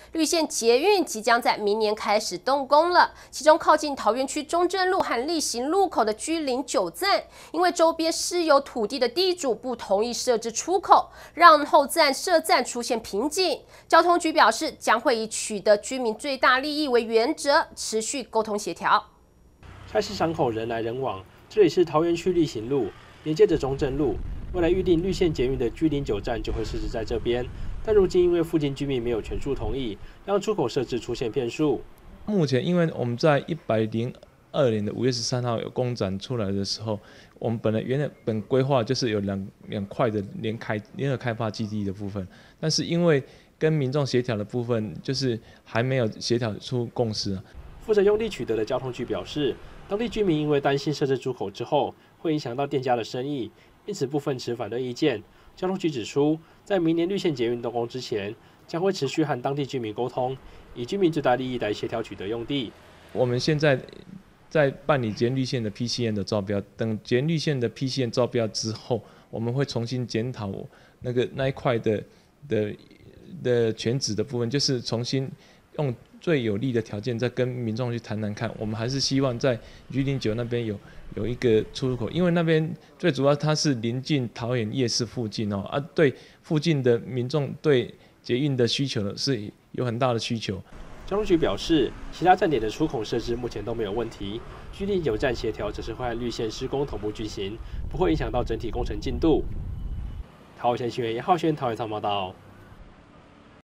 绿线捷运即将在明年开始动工了，其中靠近桃园区中正路和力行路口的居零9站，因为周边私有土地的地主不同意设置出口，让后站设站出现瓶颈。交通局表示，将会以取得居民最大利益为原则，持续沟通协调。 菜市场口人来人往，这里是桃园区力行路，连接着中正路。未来预定绿线捷运的居零9站就会设置在这边，但如今因为附近居民没有全数同意，让出口设置出现变数。 目前因为我们在102年的5月13号有公展出来的时候，我们原本规划就是有两块的联合开发基地的部分，但是因为跟民众协调的部分就是还没有协调出共识。 负责用地取得的交通局表示，当地居民因为担心设置出口之后会影响到店家的生意，因此部分持反对意见。交通局指出，在明年绿线捷运动工之前，将会持续和当地居民沟通，以居民最大利益来协调取得用地。 我们现在在办理捷运绿线的 PCN 的招标，等捷运绿线的 PCN 招标之后，我们会重新检讨那一块的权值的部分，就是重新用最有利的条件再跟民众去谈看。我们还是希望在居零9那边有一个出入口，因为那边最主要它是临近桃园夜市附近对附近的民众对捷运的需求是有很大的需求。 交通局表示，其他站点的出口设置目前都没有问题，居零9站协调只是会和绿线施工同步进行，不会影响到整体工程进度。桃园新闻严浩轩桃园报道。